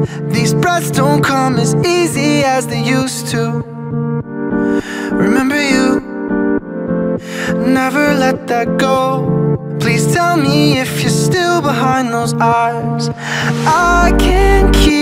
These breaths don't come as easy as they used to. Remember you, never let that go. Please tell me if you're still behind those eyes. I can't keep